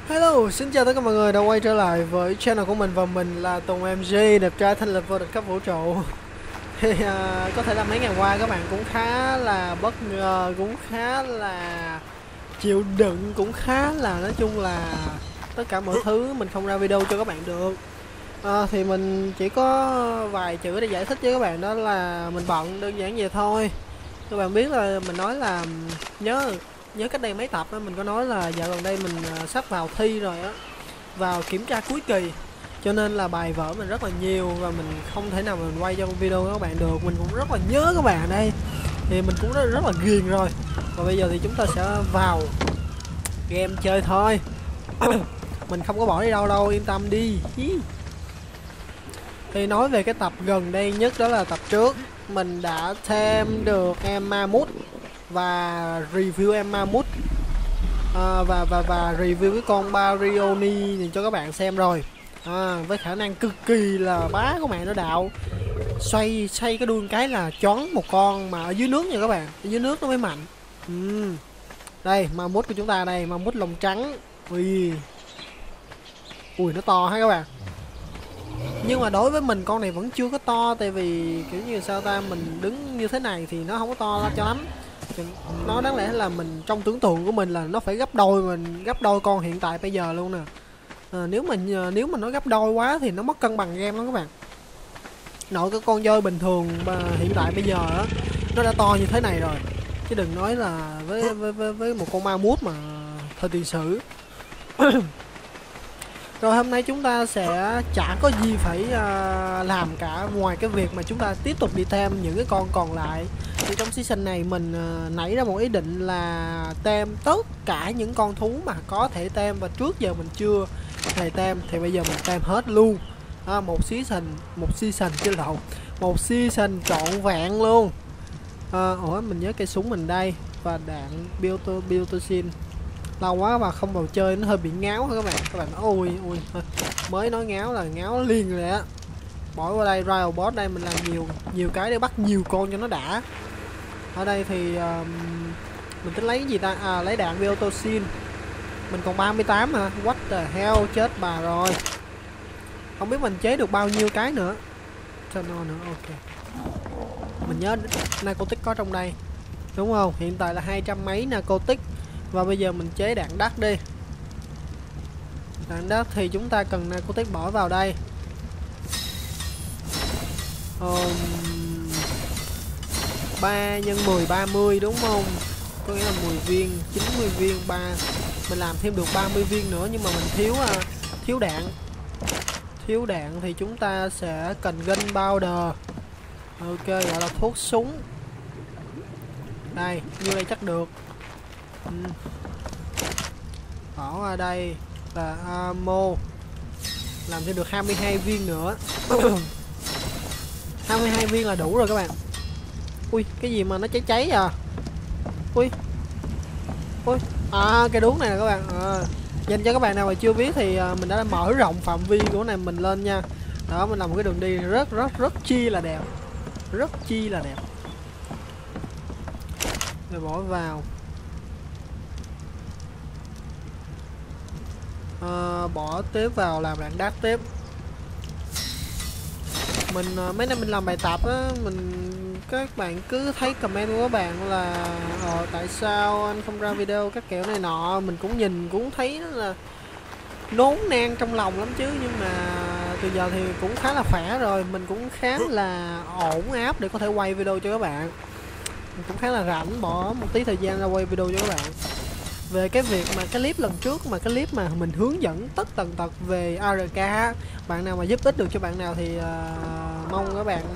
Hello, xin chào tất cả mọi người đã quay trở lại với channel của mình và mình là Tùng MG, đẹp trai thanh lịch vô địch cấp vũ trụ. Thì có thể là mấy ngày qua các bạn cũng khá là bất ngờ, cũng khá là chịu đựng, cũng khá là nói chung là tất cả mọi thứ mình không ra video cho các bạn được. Thì mình chỉ có vài chữ để giải thích với các bạn, đó là mình bận, đơn giản vậy thôi. Các bạn biết là mình nói là nhớ nhớ cách đây mấy tập á, mình có nói là dạo gần đây mình sắp vào thi rồi á, vào kiểm tra cuối kỳ, cho nên là bài vở mình rất là nhiều và mình không thể nào mình quay cho video các bạn được. Mình cũng rất là nhớ các bạn đây, thì mình cũng rất là ghiền rồi. Và bây giờ thì chúng ta sẽ vào game chơi thôi. Mình không có bỏ đi đâu đâu, yên tâm đi. Thì nói về cái tập gần đây nhất, đó là tập trước mình đã thêm được em Mammoth và review em Mammoth, và review cái con Barioni này cho các bạn xem rồi. Với khả năng cực kỳ là bá của mẹ nó đạo, xoay cái đuôi cái là choáng một con mà ở dưới nước nha các bạn, ở dưới nước nó mới mạnh. Đây Mammoth của chúng ta đây, Mammoth lông trắng. Ui nó to ha các bạn, nhưng mà đối với mình con này vẫn chưa có to, tại vì kiểu như sao ta, mình đứng như thế này thì nó không có to cho lắm. Nó đáng lẽ là mình trong tưởng tượng của mình là nó phải gấp đôi, mình gấp đôi con hiện tại bây giờ luôn nè. Nếu mà nó gấp đôi quá thì nó mất cân bằng game lắm các bạn. Nội cái con voi bình thường mà hiện tại bây giờ á, nó đã to như thế này rồi, chứ đừng nói là với một con ma mút mà thời tiền sử. Rồi hôm nay chúng ta sẽ chả có gì phải làm cả, ngoài cái việc mà chúng ta tiếp tục đi tem những cái con còn lại. Thì trong season này mình nảy ra một ý định là tem tất cả những con thú mà có thể tem, và trước giờ mình chưa hề tem thì bây giờ mình tem hết luôn. Một season trọn vẹn luôn. Ủa mình nhớ cây súng mình đây, và đạn Biotoxin. Lâu quá mà không vào chơi nó hơi bị ngáo hả các bạn. Ôi mới nói ngáo là ngáo liền rồi á. Bỏ qua đây Riot Boss đây, mình làm nhiều cái để bắt nhiều con cho nó đã. Ở đây thì mình tính lấy cái gì ta, lấy đạn Biotoxin. Mình còn 38 hả, what the hell, chết bà rồi. Không biết mình chế được bao nhiêu cái nữa. Cho nó nữa, ok. Mình nhớ narcotic có trong đây đúng không, hiện tại là 200 mấy narcotic. Và bây giờ mình chế đạn đất đi. Đạn đất thì chúng ta cần narcotic bỏ vào đây. 3 x 10 30 đúng không, có nghĩa là 10 viên 90 viên. Mình làm thêm được 30 viên nữa, nhưng mà mình thiếu đạn thì chúng ta sẽ cần gunpowder. Ok, gọi là thuốc súng. Đây, như đây chắc được. Bỏ qua đây là ammo, làm thêm được 22 viên nữa. 22 viên là đủ rồi các bạn. Ui cái gì mà nó cháy à. Ui cái đuốc này nè các bạn. Dành cho các bạn nào mà chưa biết thì mình đã mở rộng phạm vi của này mình lên nha. Đó, mình làm một cái đường đi rất chi là đẹp, rồi bỏ vào. Bỏ tiếp vào làm đạn đát tiếp. Mình mấy nay mình làm bài tập á, các bạn cứ thấy comment của các bạn là tại sao anh không ra video các kiểu này nọ, mình cũng nhìn cũng thấy là nôn nang trong lòng lắm chứ, nhưng mà từ giờ thì cũng khá là khỏe rồi, mình cũng khá là ổn áp để có thể quay video cho các bạn. Mình cũng khá là rảnh, bỏ một tí thời gian ra quay video cho các bạn. Về cái việc mà cái clip lần trước, mà cái clip mà mình hướng dẫn tất tần tật về ARK, bạn nào mà giúp ích được cho bạn nào thì mong các bạn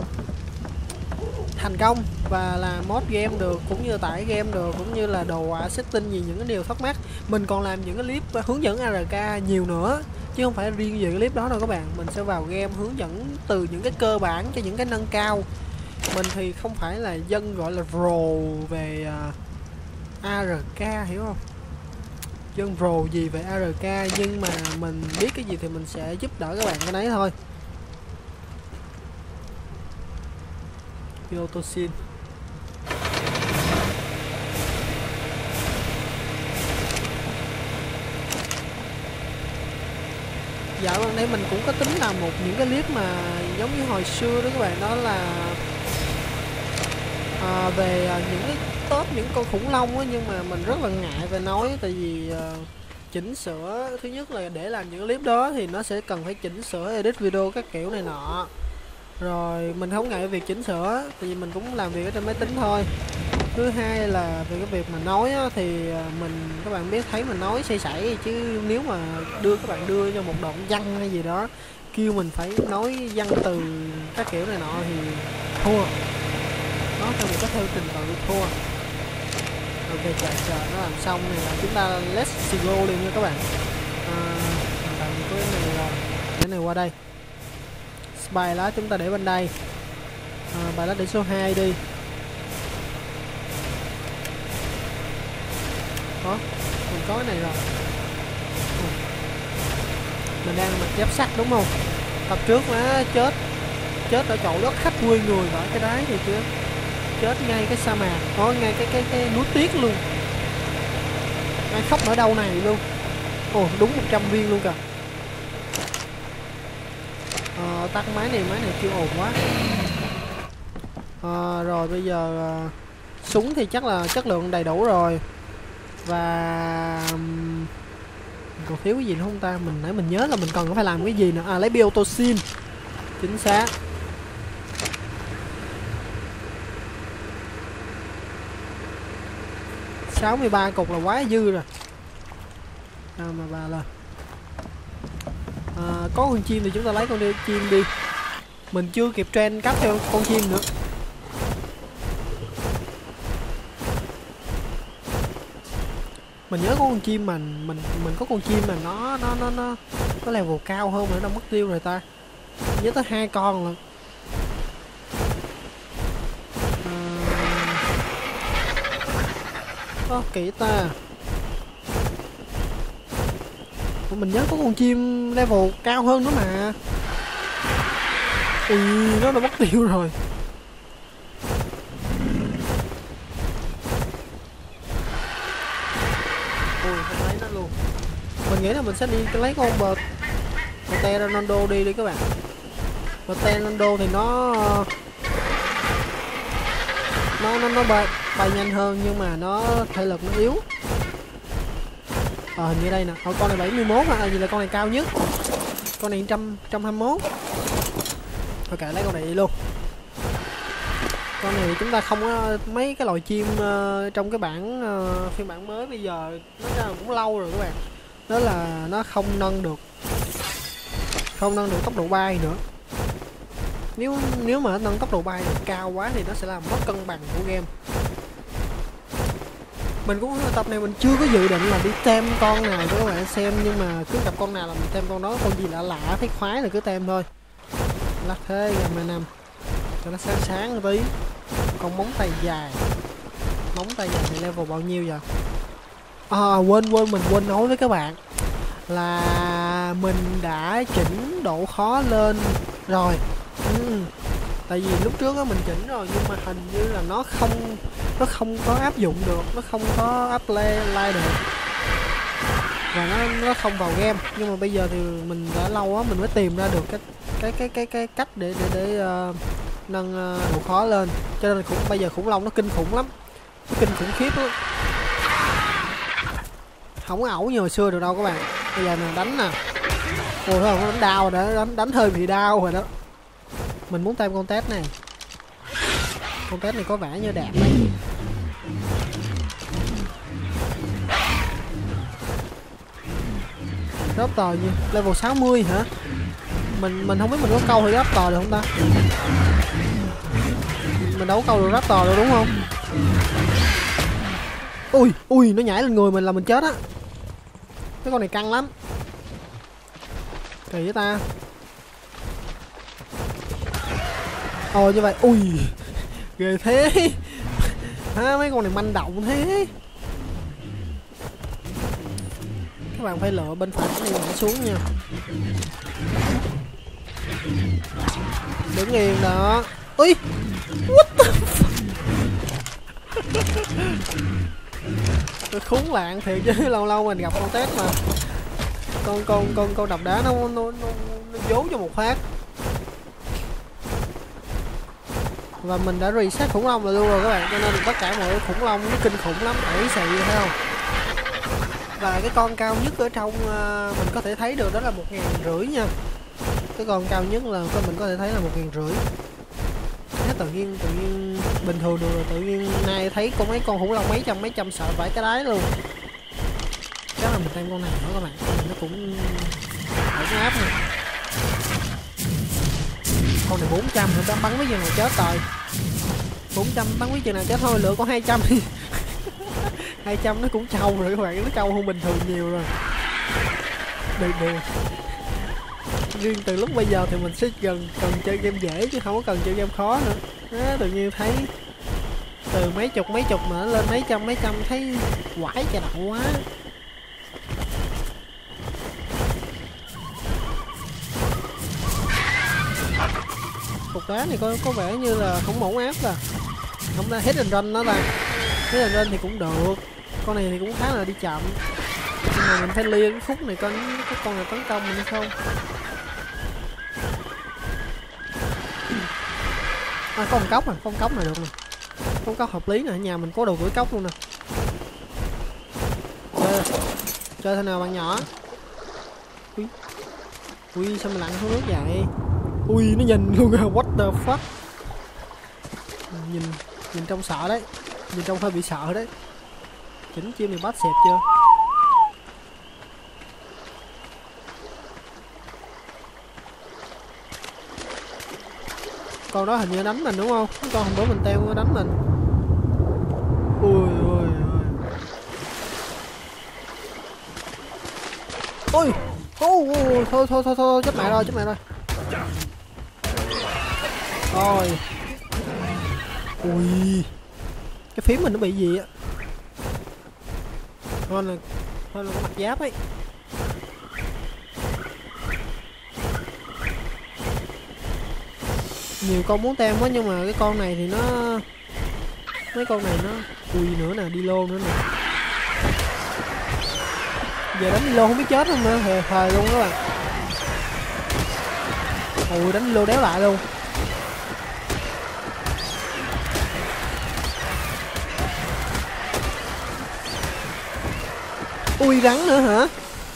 thành công và làm mod game được, cũng như tải game được, cũng như là đồ họa setting gì, những cái điều thắc mắc. Mình còn làm những cái clip hướng dẫn ARK nhiều nữa, chứ không phải riêng về cái clip đó đâu các bạn. Mình sẽ vào game hướng dẫn từ những cái cơ bản cho những cái nâng cao. Mình thì không phải là dân gọi là pro về ARK, hiểu không? Dân pro gì về ARK, nhưng mà mình biết cái gì thì mình sẽ giúp đỡ các bạn cái đấy thôi. Biotoxin. Dạ vâng, đây mình cũng có tính làm những cái clip mà giống như hồi xưa đó các bạn, đó là về những cái top những con khủng long á, nhưng mà mình rất là ngại về nói, tại vì chỉnh sửa, thứ nhất là để làm những clip đó thì nó sẽ cần phải chỉnh sửa edit video các kiểu này nọ, rồi mình không ngại việc chỉnh sửa tại vì mình cũng làm việc ở trên máy tính thôi. Thứ hai là về cái việc mà nói á, thì các bạn biết thấy mình nói say sảy, chứ nếu mà các bạn đưa cho một đoạn văn hay gì đó kêu mình phải nói văn từ các kiểu này nọ thì thua, nó theo một cái theo trình tự thua. Ok, chờ nó làm xong này là chúng ta let's go liền nha các bạn. Làm cái này rồi, cái này qua đây, bài lá chúng ta để bên đây, bài lá để số 2 đi. Đó, mình có cái này rồi. Mình đang mặc giáp sắt đúng không? Tập trước má chết ở chỗ đất khách quê người ở cái đáy thì chưa, chết ngay cái sa mạc, ngay cái núi tuyết luôn, ngay khóc ở đâu này luôn. Ồ, đúng 100 viên luôn kìa. Tắt máy này chưa ồn quá. Rồi bây giờ súng thì chắc là chất lượng đầy đủ rồi, và còn thiếu cái gì nữa không ta? Nãy mình nhớ là mình còn phải làm cái gì nữa, lấy biotoxin, chính xác. $63 cục là quá dư rồi. Nào mà bà lên. Có con chim thì chúng ta lấy con chim đi. Mình chưa kịp trend cắp theo con chim nữa. Mình nhớ có con chim mà mình có con chim mà nó level cao hơn mà nó mất tiêu rồi ta. Nhớ tới 2 con lận. Kỹ ta. Mình nhớ có con chim level cao hơn nữa mà. Ui, nó đã mất tiêu rồi. Ui, không lấy nó luôn. Mình nghĩ là mình sẽ đi lấy con Bờ Ronaldo đi các bạn. Bờ Ronaldo thì nó bay nhanh hơn, nhưng mà nó thể lực nó yếu. Hình như đây nè, con này 71 hả? Gì là con này cao nhất. Con này 121. Ok, lấy con này đi luôn. Con này chúng ta không có mấy cái loài chim trong cái phiên bản mới bây giờ, nó ra cũng lâu rồi các bạn. Đó là nó không nâng được tốc độ bay nữa. Nếu mà nâng tốc độ bay cao quá thì nó sẽ làm mất cân bằng của game. Mình cũng tập này mình chưa có dự định là đi tem con nào cho các bạn xem, nhưng mà cứ gặp con nào là mình tem con đó, con gì lạ lạ thấy khoái là cứ tem thôi. Lắc thế game nằm cho nó sáng một tí. Con móng tay dài thì level bao nhiêu vậy? Mình quên nói với các bạn là mình đã chỉnh độ khó lên rồi. Tại vì lúc trước á mình chỉnh rồi nhưng mà hình như là nó không có áp dụng được, nó không có apply được, và nó không vào game. Nhưng mà bây giờ thì mình đã lâu á mình mới tìm ra được cái cách để nâng độ khó lên, cho nên bây giờ khủng long nó kinh khủng lắm, nó kinh khủng khiếp lắm, không có ẩu như hồi xưa được đâu các bạn. Bây giờ mình đánh nè, ôi thôi nó đánh đau rồi đó, đánh hơi bị đau rồi đó. Mình muốn tem con test này, con test này có vẻ như đẹp đấy. Raptor gì level 60 hả? Mình không biết mình có câu hay Raptor được không ta? Mình đâu có câu được Raptor rồi đúng không? Ui, nó nhảy lên người mình là mình chết á. Cái con này căng lắm. Kỳ với ta. Như vậy. Ui, ghê thế. Mấy con này manh động thế. Các bạn phải lựa bên phải này nhảy xuống nha. Đứng yên đó. Ui, what the fuck. Tôi khốn lạng thiệt chứ, lâu lâu mình gặp con test mà. con đập đá nó vốn cho một phát. Và mình đã reset khủng long rồi luôn rồi các bạn, cho nên tất cả mọi khủng long nó kinh khủng lắm, ẩy xì thấy không? Và cái con cao nhất ở trong mình có thể thấy được đó là 1.500 nha. Cái con cao nhất là mình có thể thấy là 1.500. Thế tự nhiên bình thường được rồi, tự nhiên nay thấy có mấy con khủng long mấy trăm sợ vãi cái đáy luôn. Chắc là mình tem con này nữa các bạn, nó cũng ổn áp nè. Con này 400 nó bắn mấy chừng nào chết rồi. 400 bắn mấy chừng nào chết thôi, lựa có 200 đi. 200 nó cũng trâu rồi các bạn, nó trâu hơn bình thường nhiều rồi. Được. Riêng từ lúc bây giờ thì mình sẽ cần chơi game dễ chứ không có cần chơi game khó nữa. Đó, tự nhiên thấy từ mấy chục mà nó lên mấy trăm thấy quải chà đậu quá. Cục đá này có vẻ như là không ổn áp là không ra hết run nó là hết run thì cũng được. Con này thì cũng khá là đi chậm, nhưng mà mình phải lia cái khúc này coi cái con này tấn công mình hay không. À, có con cốc này được nè, con cốc hợp lý nè, nhà mình có đồ gửi cốc luôn nè. Chơi thế nào bạn nhỏ? Ui sao mình lặn xuống nước vậy? Ui nó nhìn luôn à, what the fuck. Nhìn trông sợ đấy, nhìn trông hơi bị sợ đấy. Chỉnh chim này bắt xẹp chưa? Con đó hình như đánh mình đúng không? Con hôm bữa mình teo nó đánh mình. Ui thôi chết mẹ rồi. Rồi. Ui. Cái phím mình nó bị gì á? Hơn là có mặt giáp ấy. Nhiều con muốn tem quá nhưng mà cái con này thì nó mấy con này nó ui nữa nè, đi lô nữa nè. Giờ đánh đi lô không biết chết không nữa, thời luôn các bạn. Ui đánh đi lô đéo lại luôn. Ui rắn nữa hả?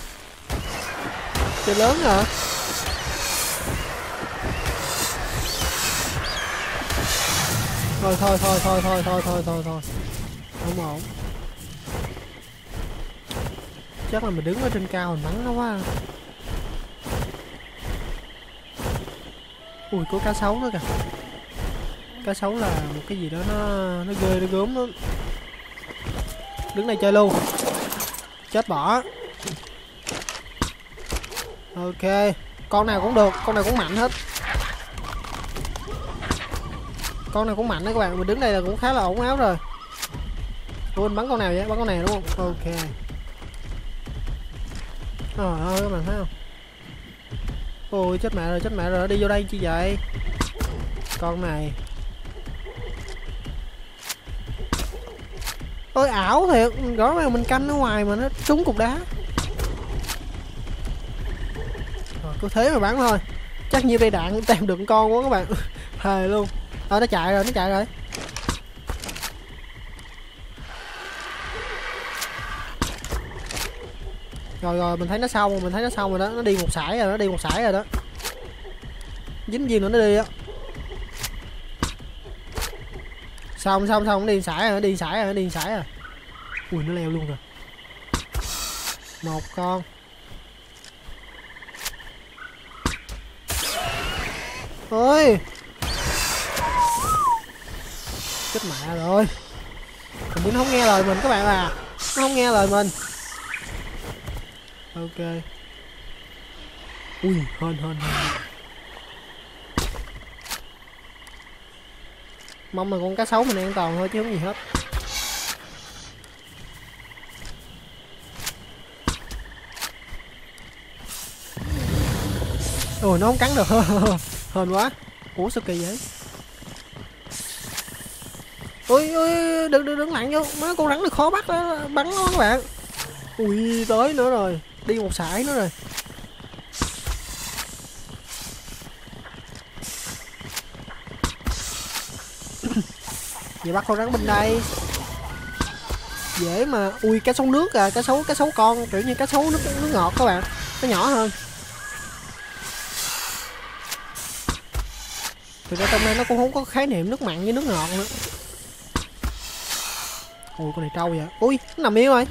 Trời lớn hả? Thôi không ổn. Chắc là mình đứng ở trên cao mình bắn nó quá. Ui có cá sấu nữa kìa. Cá sấu là một cái gì đó nó ghê, nó gớm lắm. Đứng đây chơi luôn. Chết bỏ. Ok, con nào cũng được, con nào cũng mạnh hết. Con này cũng mạnh đấy các bạn, mình đứng đây là cũng khá là ổn áo rồi. Ủa mình bắn con nào vậy? Bắn con này đúng không? Ok. Trời ơi các bạn thấy không? Ôi chết mẹ rồi, đi vô đây chi vậy? Con này. Ôi ảo thiệt, rõ ràng mình canh ở ngoài mà nó trúng cục đá. Rồi cứ thế mà bắn thôi. Chắc như đây đạn tìm được con quá các bạn. Thề luôn. Nó chạy rồi. Rồi mình thấy nó xong rồi đó, nó đi một sải rồi đó. Dính viên nữa nó đi á. Xong nó đi sải rồi. Ui nó leo luôn rồi. Một con. Ôi. Chết mẹ rồi. Thằng Bún không nghe lời mình các bạn à. Nó không nghe lời mình. Ok. Ui hên. Mong là con cá sấu mình an toàn thôi chứ không gì hết. Ôi nó không cắn được. Hên quá. Ủa sao kỳ vậy? Ui đừng lặn vô, má con rắn nó khó bắt đó, bắn nó các bạn. Ui tới nữa rồi. đi một sải nữa rồi. Vậy bắt con rắn bên đây dễ mà. Ui cá sấu nước à, cá sấu con kiểu như cá sấu nước ngọt các bạn, nó nhỏ hơn. Thực ra trong đây nó cũng không có khái niệm nước mặn với nước ngọt nữa. Ui con này trâu vậy. Ui nó nằm yên rồi.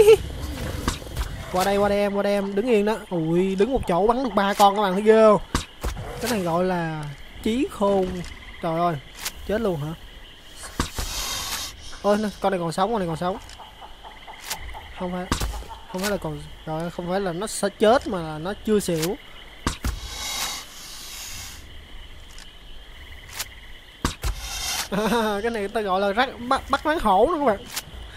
Qua đây em đứng yên đó. Ui đứng một chỗ bắn được 3 con các bạn thấy ghê không? Cái này gọi là chí khôn. Trời ơi chết luôn hả? Ôi con này còn sống, con này còn sống. Không phải là còn rồi, không phải là nó sẽ chết mà là nó chưa xỉu. Cái này người ta gọi là bắt rắn hổ đó các bạn.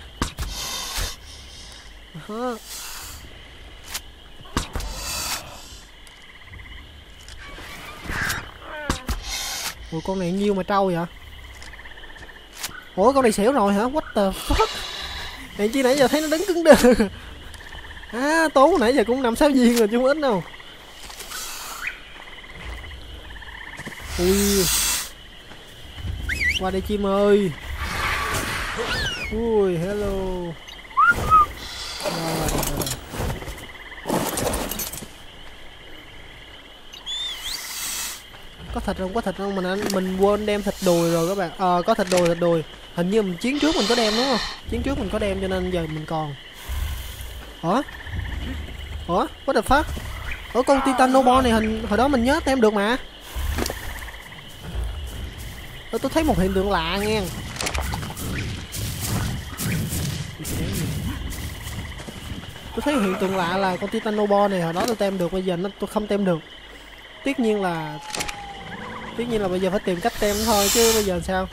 Ủa con này nhiêu mà trâu vậy? Ủa con này xỉu rồi hả? What the fuck? Này chi nãy giờ thấy nó đứng cứng đơ. À tốn nãy giờ cũng 5-6 viên rồi chứ không ít đâu. Ui. Qua đây chim ơi. Ui hello. Có thịt không? Có thịt không? Mình quên đem thịt đùi rồi các bạn. Có thịt đùi. Hình như chiến trước mình có đem đúng không? Chiến trước mình có đem cho nên giờ mình còn. Ủa what the fuck? Ủa con Titanobor này hồi đó mình nhớ tem được mà. Tôi thấy một hiện tượng lạ nghe. Tôi thấy hiện tượng lạ là con Titanobor này hồi đó tôi tem được, bây giờ tôi không tem được. Tất nhiên là bây giờ phải tìm cách tem thôi chứ bây giờ sao?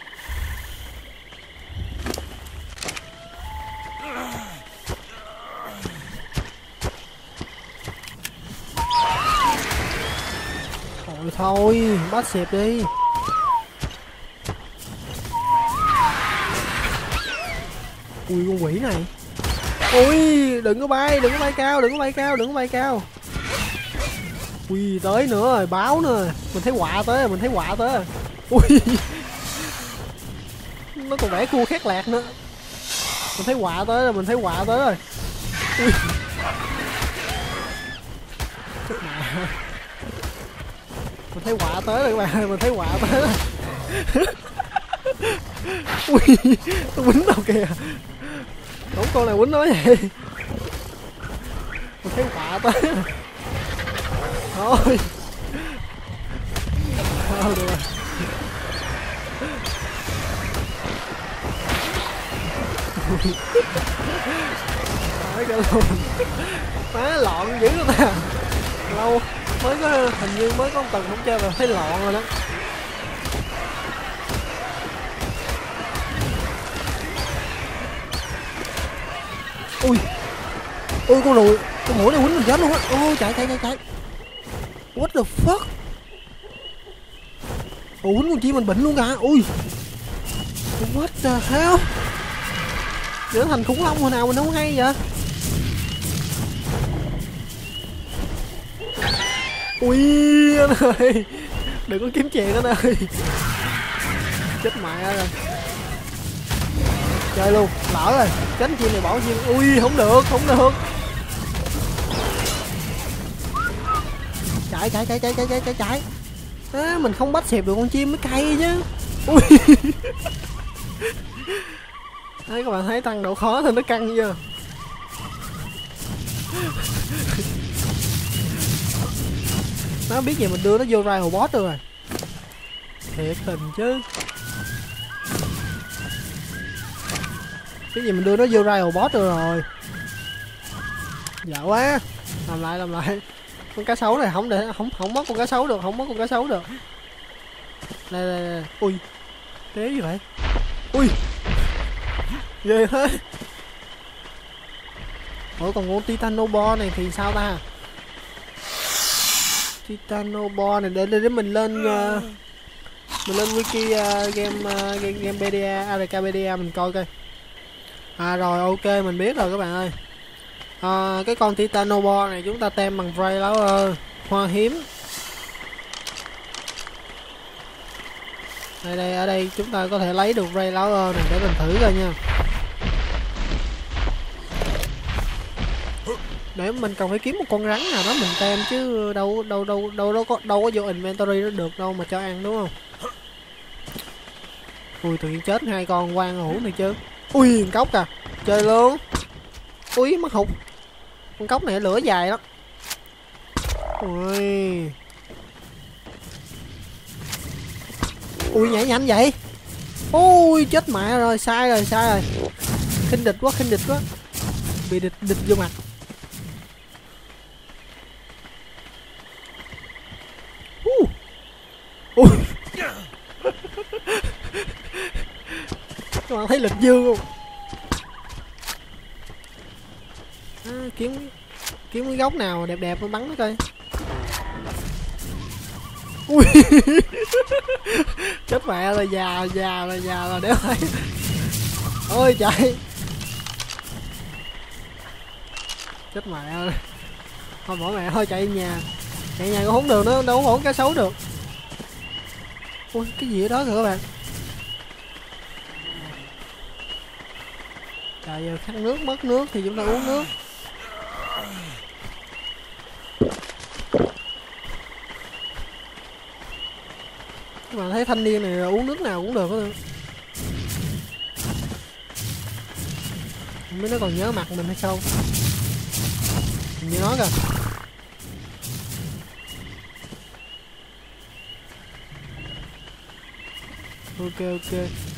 Thôi bắt xẹp đi. Ui con quỷ này. Ui đừng có bay cao. Ui tới nữa rồi, báo nữa. Mình thấy quạ tới rồi. Ui nó còn vẽ cua khét lạc nữa. Mình thấy quạ tới rồi. Ui chết mẹ. Mình thấy quạ tới rồi các bạn. Ui nó quýnh đâu kìa. Đúng con này quýnh nó vậy. Mình thấy quạ tới rồi. Thôi được rồi. Phải cả luôn. Má lọn dữ luôn ta. Lâu mới có, hình như mới có một tuần không chơi mà thấy lọn rồi đó. Ui con ruồi, con mũi này quýnh mình chết luôn á. Ôi chạy. What the fuck? Ủa quýnh con chim mình bệnh luôn cả. Ui what the hell? Trở thành khủng long hồi nào mình không hay vậy? Ui anh ơi, đừng có kiếm chuyện anh ơi. Chết mẹ rồi. Chơi luôn, lỡ rồi. Cánh chim này bỏ chim. Ui không được. Chạy. À, mình không bắt xẹp được con chim mới cay chứ. Ui. Đấy các bạn thấy tăng độ khó thì nó căng chưa? Nó biết gì mình đưa nó vô rival boss được rồi. Thiệt tình chứ. Cái gì mình đưa nó vô rival boss được rồi. Dạ quá. Làm lại. Con cá sấu này không mất con cá sấu được, Đây. Ui. Cái gì vậy? Ui. Ghê thế. Ủa còn con Titanobor này thì sao ta? Titanobor này để mình lên wiki Gamepedia, Arcapedia mình coi coi. À rồi ok mình biết rồi các bạn ơi. Cái con Titanoboa này chúng ta tem bằng Ray Flower hoa hiếm. Đây ở đây chúng ta có thể lấy được Ray Flower này để mình thử coi nha. Để mình cần phải kiếm một con rắn nào đó mình tem chứ đâu có vô inventory nó được đâu mà cho ăn, đúng không? Ui, tự nhiên chết 2 con quan hữu này chứ. Ui, con cốc à, chơi luôn. Ui, mất hụt. Con cốc này lửa dài lắm. Ui. Ui, nhảy nhanh vậy. Ui, chết mẹ rồi, sai rồi. Khinh địch quá. Bị địch vô mặt. Ui. Các bạn thấy lịch dương không? Kiếm cái góc nào đẹp nó bắn nó coi. Ui. Chết mẹ rồi, già rồi đéo thấy. Ôi chạy. Chết mẹ ơi. Thôi bỏ mẹ thôi, chạy nhà cũng không được, nó đâu có ổn cá sấu được. Ui, cái gì ở đó kìa các bạn. Trời, giờ khát nước, mất nước thì chúng ta uống nước. Các bạn thấy thanh niên này uống nước nào cũng được hết. Không biết nó còn nhớ mặt mình hay không. Hình như nó kìa. Ok.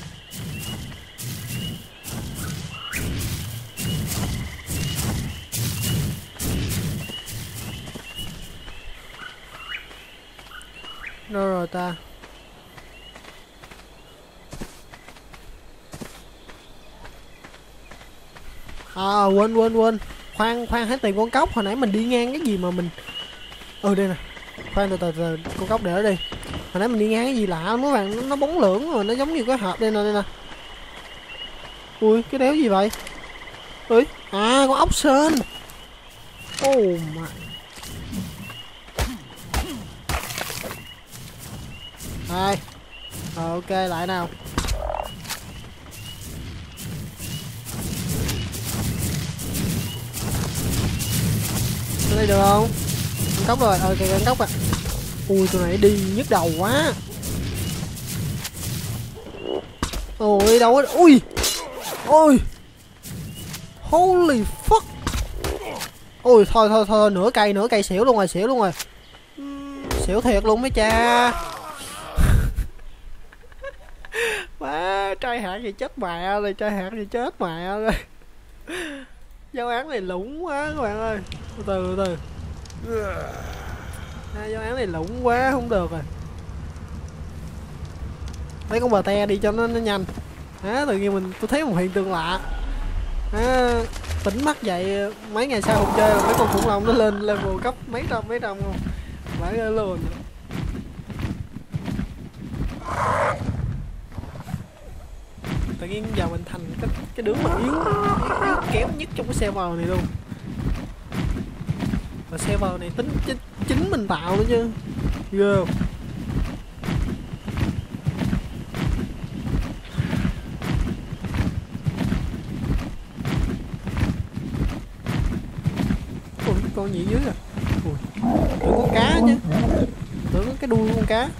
Đâu rồi ta? Quên. Khoan hãy tìm con cốc. Hồi nãy mình đi ngang cái gì mà mình... đây nè. Khoan, từ con cốc để đó đi. Hồi nãy mình đi ngang cái gì lạ lắm các bạn. Nó bóng lưỡng rồi, nó giống như cái hộp. Đây nè. Ui, cái đéo gì vậy? Ui, con ốc sên. My. Đây. Ok, lại nào. Cái đây được không? Con cốc rồi, kìa con cốc à. Ui, tụi này đi nhức đầu quá. Ôi, đâu á. Ui. Holy fuck. Ui, thôi, nửa cây xỉu luôn rồi. Xỉu thiệt luôn mấy cha. Má, trai hạng thì chết mẹ rồi. Giáo án này lủng quá các bạn ơi. Từ giáo án này lủng quá, không được rồi. Lấy con bờ te đi cho nó nhanh. Tự nhiên tôi thấy một hiện tượng lạ. Tỉnh mắt dậy mấy ngày sau không chơi, mấy con khủng long nó lên level cấp mấy trăm không. Phải luôn. Tự nhiên giờ mình thành cái đứa mà yếu kém nhất trong cái server này luôn. Và server này tính chính mình tạo nữa chứ. Ghê không? Ui, con gì dưới à? Ui, tưởng con cá chứ. Tưởng có cái đuôi con cá.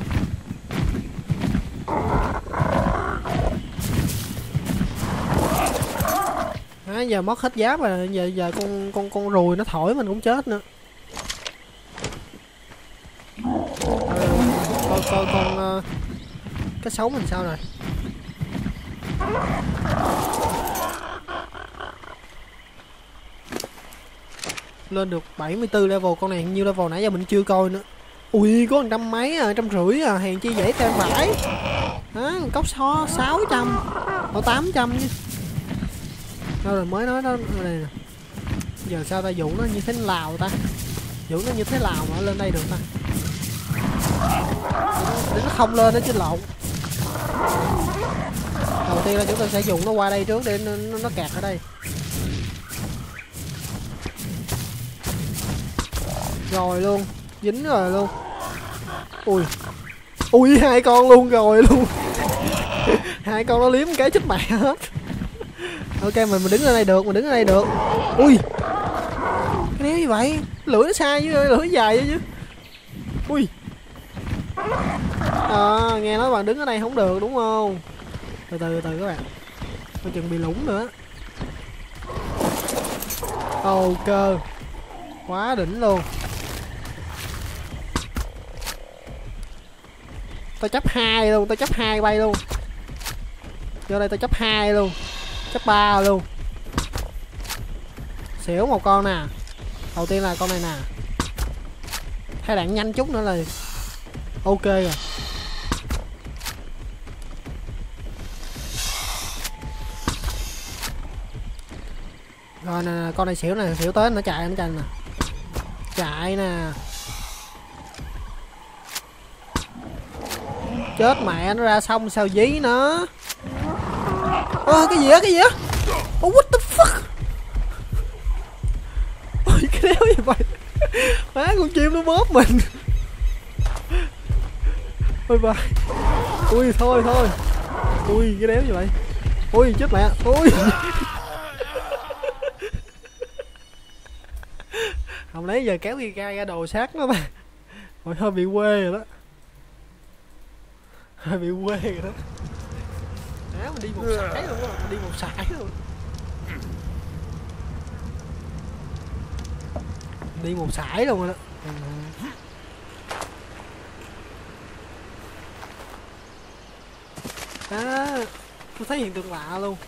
Giờ mất hết giáp rồi, giờ con ruồi nó thổi mình cũng chết nữa. Coi con cái sấu mình sao rồi. Lên được 74 level, con này nhiêu level nãy giờ mình chưa coi nữa. Ui, có 100 mấy 150 hèn chi dễ tem vải. Cốc 600 có 800 chứ. Đâu rồi, mới nói đó đây nè. Giờ sao ta dụ nó như thế Lào ta? Dụ nó như thế Lào mà lên đây được ta? Để nó không lên đó chứ lộn. Đầu tiên là chúng ta sẽ dụ nó qua đây trước để nó kẹt ở đây. Rồi luôn. Dính rồi luôn. Ui. Ui, hai con luôn rồi luôn. Hai con nó liếm cái chết mẹ hết. Ok, mình đứng ở đây được, mình đứng ở đây được. Ui. Cái đéo gì vậy? Lưỡi nó xa chứ, lưỡi dài chứ. Ui. Nghe nói bạn đứng ở đây không được đúng không? Từ từ các bạn. Coi chừng bị lủng nữa. Ok. Quá đỉnh luôn. Tao chấp 2 luôn, tao chấp 2 bay luôn. Vô đây tao chấp 2 luôn. Chấp 3 luôn. Xỉu một con nè. Đầu tiên là con này nè. Thay đạn nhanh chút nữa là ok rồi. Rồi nè, con này xỉu nè, xỉu tới nó chạy nè. Chạy nè. Chết mẹ nó ra xong sao dí nó. Cái gì á, what the fuck. Ôi cái đéo gì vậy. Má con chim nó bóp mình. Ôi bà. Ui thôi. Ui cái đéo gì vậy. Ui chết mẹ. Ui. Không lấy giờ kéo ra đồ sát nó mà. Ôi hơi bị quê rồi đó. Hơi bị quê rồi đó. Mình đi một sải luôn á, mình đi một sải luôn. Đi một sải luôn rồi đó. Tôi thấy hiện tượng lạ luôn.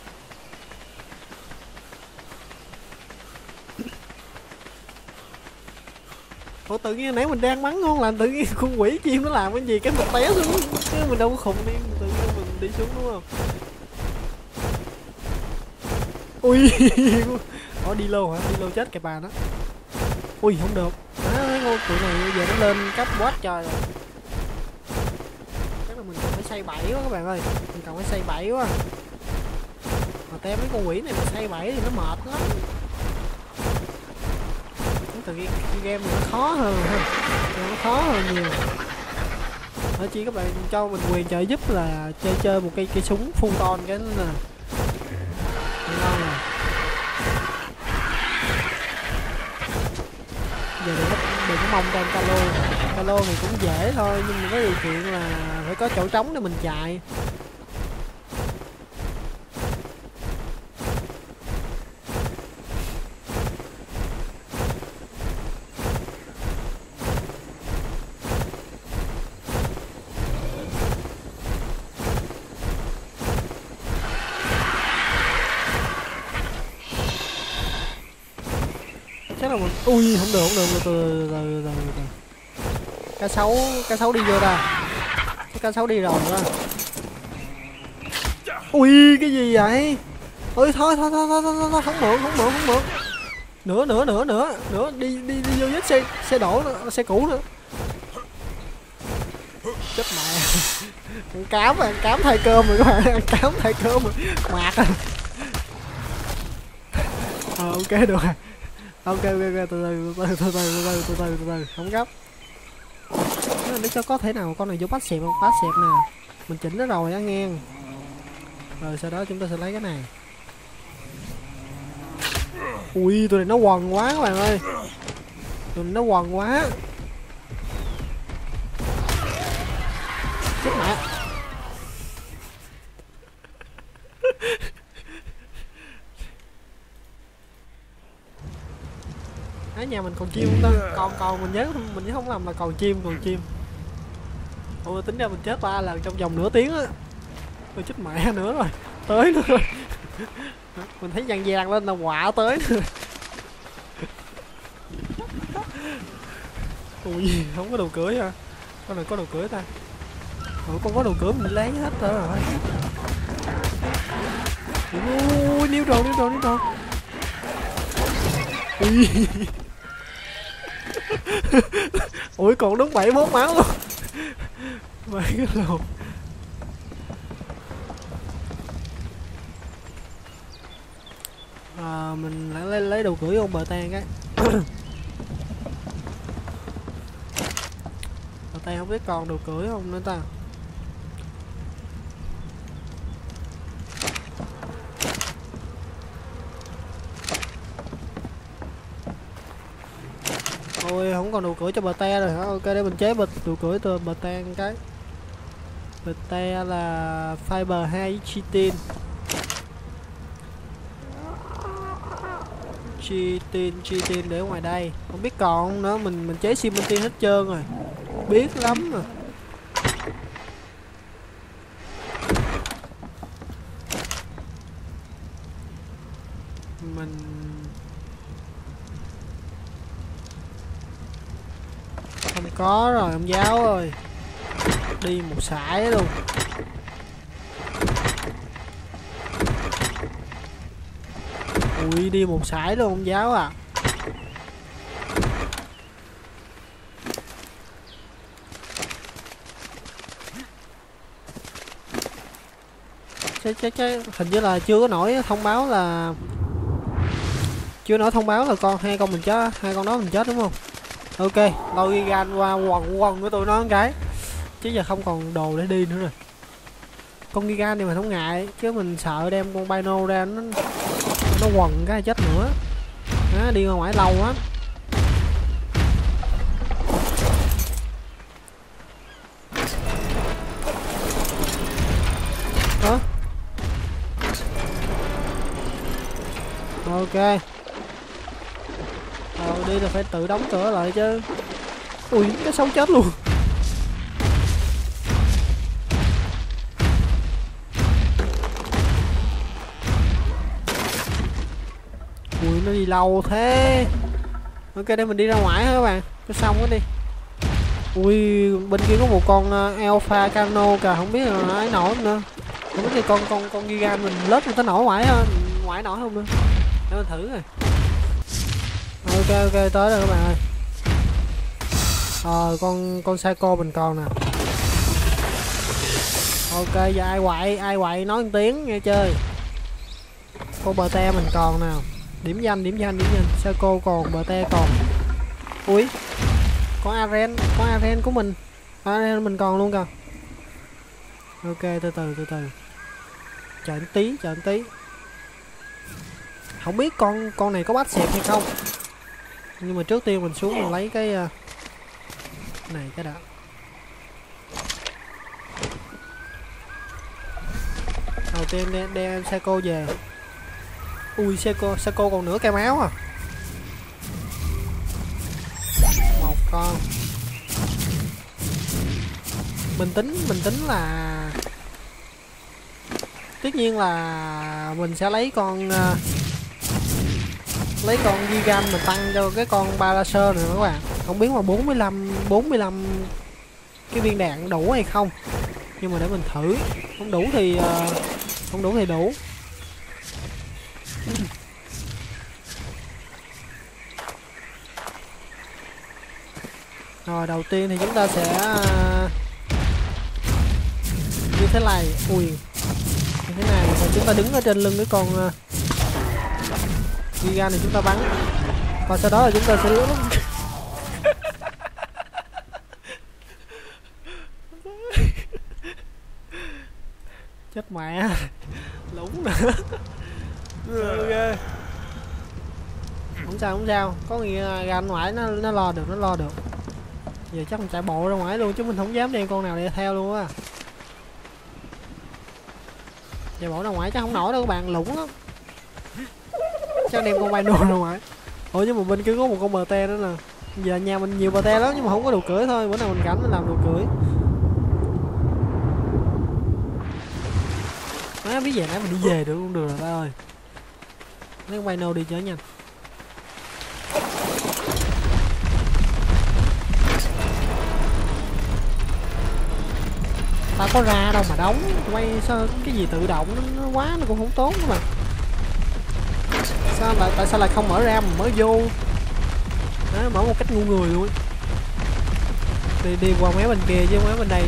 Ủa tự nhiên nãy mình đang bắn ngon lành, tự nhiên con quỷ chim nó làm cái gì cái mình té xuống, chứ mình đâu có khùng đi, tự nhiên mình đi xuống đúng không? Ui. Đi lô hả? Đi lô chết kìa bà đó. Ui không được. Mấy ngôi tụi này giờ nó lên cấp quá trời rồi. Chắc là mình cần phải xây 7 quá các bạn ơi. Mình cần phải xây 7 quá. Mà tem mấy con quỷ này mà xây 7 thì nó mệt lắm. Từ game này nó khó hơn ha. Nó khó hơn nhiều. Ở chỉ các bạn cho mình quyền trợ giúp là chơi một cây súng full ton cái nè. Ngon rồi. Giờ đừng có mong trên calo thì cũng dễ thôi, nhưng mà có điều kiện là phải có chỗ trống để mình chạy. Chắc là mình ui không được từ cá sấu đi vô ra. Cái cá sấu đi rồi đó. Ui cái gì vậy. Ôi thôi không mượn nữa đi vô vết xe đổ nữa, xe cũ nữa. Chết mẹ. Ăn cám thay cơm rồi các bạn, ăn cám thay cơm rồi. Mạt rồi. Ok được rồi. Ok từ từ không gấp. Để cho có thể nào con này vô bắt xẹp không? Bắt xẹp nè. Mình chỉnh nó rồi á nghe. Rồi sau đó chúng ta sẽ lấy cái này. Ui tụi này nó quần quá các bạn ơi. Tụi này nó quần quá. Chết mẹ. Ở nhà mình còn chim không ta? Còn mình nhớ không làm là còn chim. Ôi tính ra mình chết 3 lần trong vòng nửa tiếng á. Tôi chết mẹ nữa rồi. Tới nữa rồi. Mình thấy vàng lên là quạ tới nữa. Ui không có đồ cưỡi hả? Con này có đồ cưỡi ta? Ủa con có đồ cưỡi mình lấy hết rồi. Ui níu rồi. Ui. Ui còn đúng 71 máu luôn. Mấy cái lồn. Mình lại lấy đồ cưỡi ông bờ tan cái. tay không biết còn đồ cưỡi không nữa ta. Ôi không còn đồ cưỡi cho bờ te rồi hả? Ok, để mình chế đồ cưỡi từ bờ te cái. Bờ te là fiber 2 chitin. Chitin để ngoài đây. Không biết còn không nữa, mình chế xi măng hết trơn rồi. Biết lắm rồi. Mình không có rồi ông giáo ơi. Đi một sải luôn. Ui, đi một sải luôn ông giáo à. Chứ hình như là chưa có nổi thông báo là hai con mình chết, hai con đó mình chết đúng không? Ok, lôi gan qua quần của tụi nó một cái. Chứ giờ không còn đồ để đi nữa rồi. Con Gigan thì mình không ngại, chứ mình sợ đem con Bino ra nó quần cái chết nữa. Đó, đi ra ngoài lâu á. Hả? Ok. Đi là phải tự đóng cửa lại chứ. Ui, cái sâu chết luôn. Ui, nó đi lâu thế. Ok, để mình đi ra ngoài hả các bạn, cho xong nó đi. Ui, bên kia có một con Alpha Cano kìa, không biết là ai nổi nữa. Không biết thì con Gigan mình lớp người ta nổi ngoại nổi không nữa. Để mình thử rồi. Ok, tới rồi các bạn ơi. Con Psycho mình còn nè. Ok, giờ ai quậy nói một tiếng nghe chơi. Con bờ te mình còn nào. Điểm danh. Psycho còn, bờ te còn. Ui, con Aren của mình. Aren mình còn luôn kìa. Ok, từ từ. Chờ một tí. Không biết con này có bắt xẹp hay không. Nhưng mà trước tiên mình xuống mình lấy cái này cái đã. Đầu tiên đem Psycho về. Ui, Psycho còn nửa cây máu à. Một con. Mình tính là tất nhiên là mình sẽ lấy con Gigan mình tăng cho cái con Paracer này các bạn. Không biết mà 45 cái viên đạn đủ hay không, nhưng mà để mình thử. Không đủ thì đủ. Rồi đầu tiên thì chúng ta sẽ như thế này. Ui, như thế này. Rồi chúng ta đứng ở trên lưng cái con Gigan này chúng ta bắn. Và sau đó là chúng ta sẽ lướt. Chết mẹ. Lũng nữa. Ok. Không sao. Có nghĩa gan ngoài nó lo được. Giờ chắc mình chạy bộ ra ngoài luôn, chứ mình không dám đem con nào để theo luôn á. Chạy bộ ra ngoài chắc không nổi đâu các bạn, lũng lắm. Chắc đem con Bino ra ngoài. Ủa nhưng mà bên kia có một con bờ te nữa nè. Giờ nhà mình nhiều bờ te lắm nhưng mà không có đồ cưỡi thôi. Bữa nào mình rảnh mình làm đồ cưỡi. Má biết về nãy mình đi về được không được rồi ta ơi. Lấy con Bino đi cho nhanh. Ta có ra đâu mà đóng. Quay sao cái gì tự động nó quá nó cũng không tốt mà. Tại sao lại không mở ra mà mở vô. Đó, mở một cách ngu người luôn. Đi qua mấy bên kia chứ mấy bên đây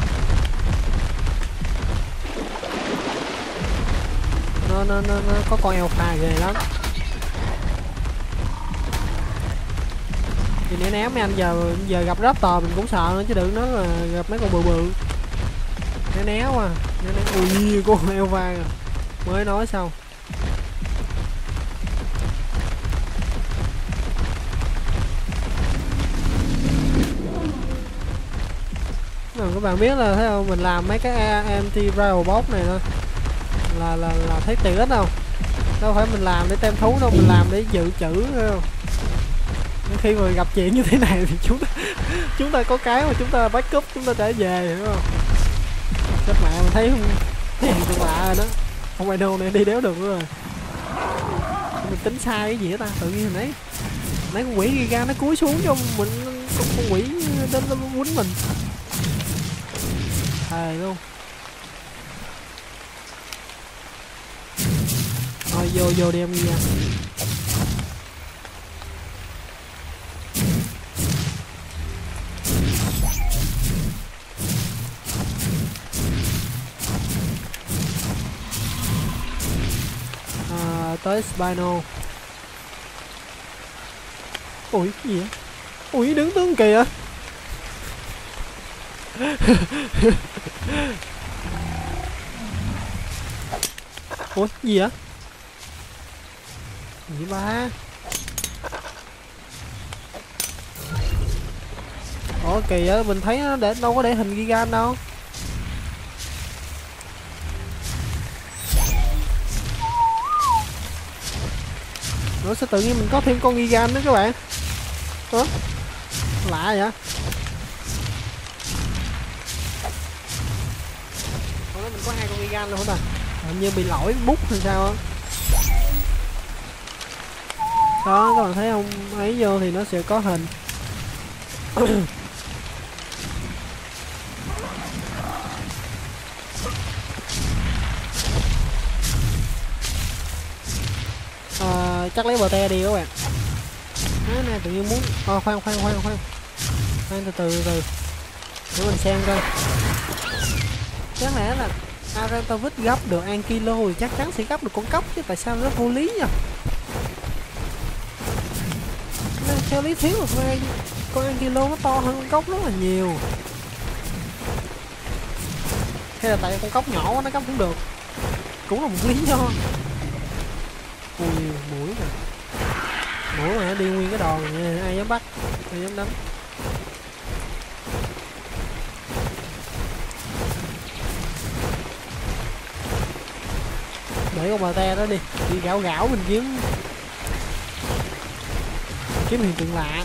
nó có con Alpha ghê lắm. Thì né né mấy anh giờ gặp raptor mình cũng sợ nữa chứ đừng nói là gặp mấy con bự bự. Né né quá. Né né. Ui con Elva rồi. Mới nói xong. Các bạn biết là thấy không, mình làm mấy cái anti rival box này thôi là thấy tiện ích không, đâu phải mình làm để tem thú đâu, mình làm để dự trữ thấy không. Khi mà gặp chuyện như thế này thì chúng ta có cái mà chúng ta backup, chúng ta trở về hiểu không. Các bạn mình thấy hiện tượng lạ rồi đó, không ai đâu này đi đéo được nữa rồi. Mình tính sai cái gì đó ta, tự nhiên hồi nãy con quỷ Giga nó cúi xuống cho mình, con quỷ đến nó quýnh mình thề luôn. Thôi vô đi em Giga. Tới Spino. Ui cái gì vậy? Ui đứng tướng kìa. Ủa gì vậy? Gì ba? Ủa kỳ vậy, mình thấy nó để đâu có để hình Gigan đâu. Ủa sao tự nhiên mình có thêm con Gigan nữa các bạn? Ủa? Lạ vậy? Ủa mình có 2 con Gigan luôn hả ta? Hình như bị lỗi bút hay sao á. Đó các bạn thấy không, ấy vô thì nó sẽ có hình. Chắc lấy bờ te đi các bạn. Đó nè tự nhiên muốn khoan từ từ để mình xem coi. Chắc lẽ là Arantavit gấp được Ankilo thì chắc chắn sẽ gấp được con cóc chứ, tại sao nó vô lý nhỉ? Theo lý thuyết là con Ankilo nó to hơn con cóc rất là nhiều. Hay là tại con cóc nhỏ quá nó gấp cũng được, cũng là một lý do. Ui mũi nè, mũi mà nó đi nguyên cái đòn này, ai dám bắt, ai dám đánh. Để con bờ te đó đi gạo mình kiếm hiện tượng lạ.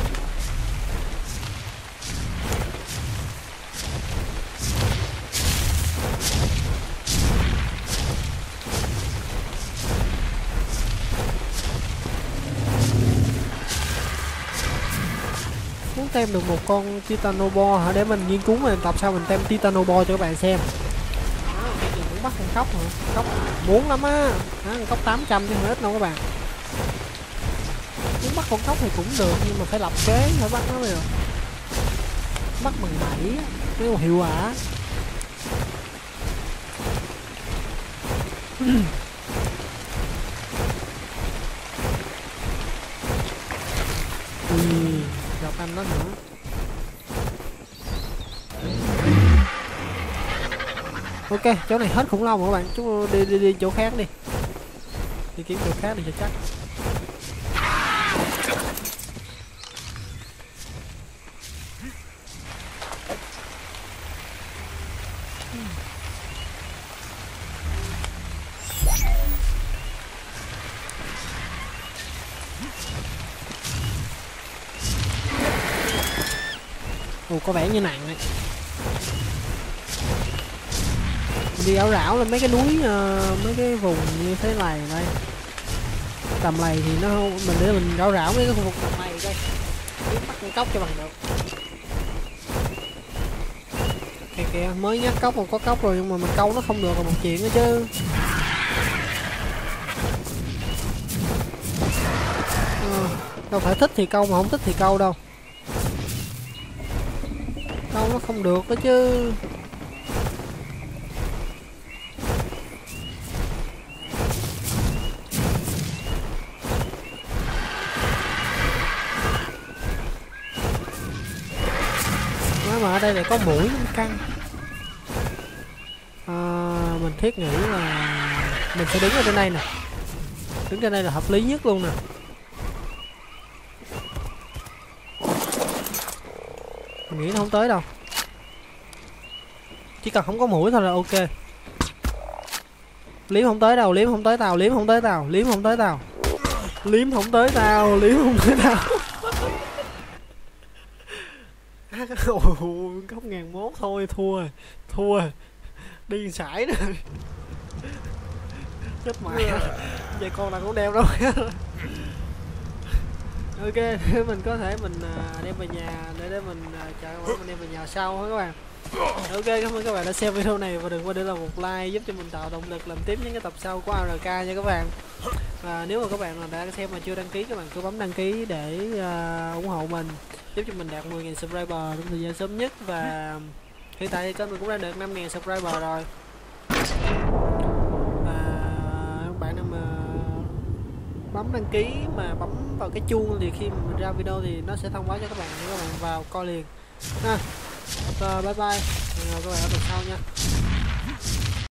Muốn tem được một con Titanobo hả, để mình nghiên cứu mình tập sao mình tem Titanobo cho các bạn xem. Cũng bắt con cóc hả? Cóc muốn lắm á, con cóc 800 chứ không ít đâu các bạn. Muốn bắt con cóc thì cũng được nhưng mà phải lập kế phải bắt nó mới được. Bắt bằng 7 mới còn hiệu quả. Gặp anh đó nữa. Ok, chỗ này hết khủng long rồi các bạn, chúng đi chỗ khác đi. Đi kiếm chỗ khác đi cho chắc. Ồ, có vẻ như nặng đấy. Mình đi ảo đảo lên mấy cái núi, mấy cái vùng như thế này đây. Tầm này thì nó không, mình để mình ảo đảo mấy cái khu vực tầm này coi. Kiếm bắt con cóc cho bằng được. Kìa, mới nhắc cóc mà có cóc rồi nhưng mà mình câu nó không được là một chuyện đó chứ. Đâu phải thích thì câu mà không thích thì câu đâu. Câu nó không được đó chứ. mà ở đây lại có mũi nó căng. Mình thiết nghĩ là mình sẽ đứng ở trên đây nè, đứng trên đây là hợp lý nhất luôn nè. Mình nghĩ nó không tới đâu, chỉ cần không có mũi thôi là ok. Liếm không tới đâu, liếm không tới tao, liếm không tới tao, liếm không tới tao, liếm không tới tao, liếm không tới tao. Ôi, góc 1001 thôi, thua đi sải nữa. Chết mẹ, vậy con nào cũng đeo đâu. Ok, mình có thể mình đem về nhà để mình chờ mình đem về nhà sau hả các bạn. Ok, cảm ơn các bạn đã xem video này và đừng quên để lại một like giúp cho mình tạo động lực làm tiếp những cái tập sau của ARK nha các bạn. Và nếu mà các bạn đã xem mà chưa đăng ký, các bạn cứ bấm đăng ký để ủng hộ mình, giúp cho mình đạt 10.000 subscriber trong thời gian sớm nhất. Và hiện tại thì kênh mình cũng đã được 5.000 subscriber rồi. Các bạn nào mà bấm đăng ký mà bấm vào cái chuông thì khi mình ra video thì nó sẽ thông báo cho các bạn để các bạn vào coi liền ha. Bye bye, hẹn gặp các bạn ở tập sau nha.